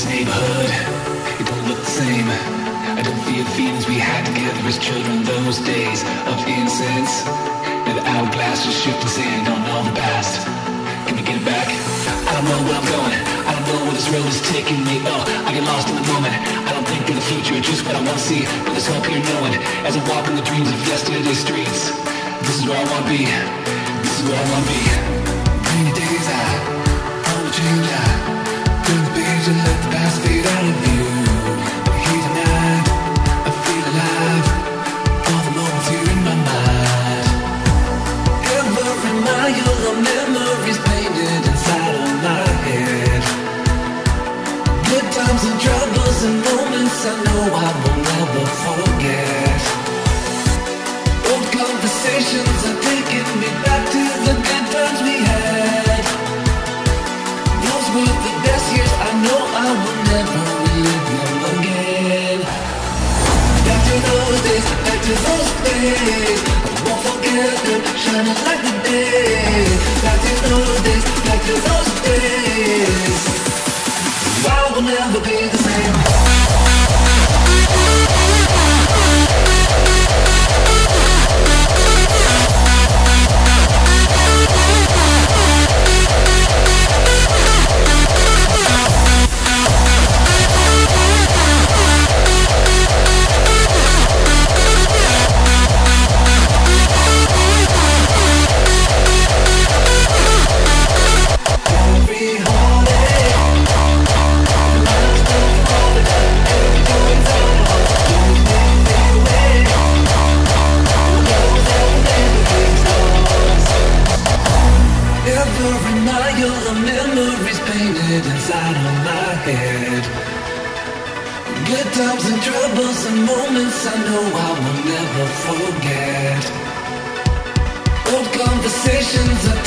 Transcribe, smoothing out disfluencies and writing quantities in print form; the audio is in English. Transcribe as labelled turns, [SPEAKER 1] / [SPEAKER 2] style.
[SPEAKER 1] this neighborhood, it don't look the same. I don't feel the feelings we had together as children. Those days of innocence, and the hourglass just shifting sand on all the past. Can we get it back? I don't know where I'm going. I don't know where this road is taking me. Oh, I get lost in the moment. I don't think of the future, just what I want to see. But there's hope here knowing, as I walk in the dreams of yesterday's streets. This is where I want to be. This is where I want to be. Rainy days, I wanna change. I turn the page and let the past fade out of view. But here tonight, I feel alive. All the moments here in my mind. Every mile of memories painted inside of my head. Good times and troubles and moments I know I will never forget. Old conversations are taking me back to the good times we had. Those were the best years, I know I will never relive them again. Back to those days, back to those days, I won't forget them, shining like the day. Back to those days, back to those days, I will never be the same. Every mile of memories painted inside of my head. Good times and troubles and moments I know I will never forget. Old conversations are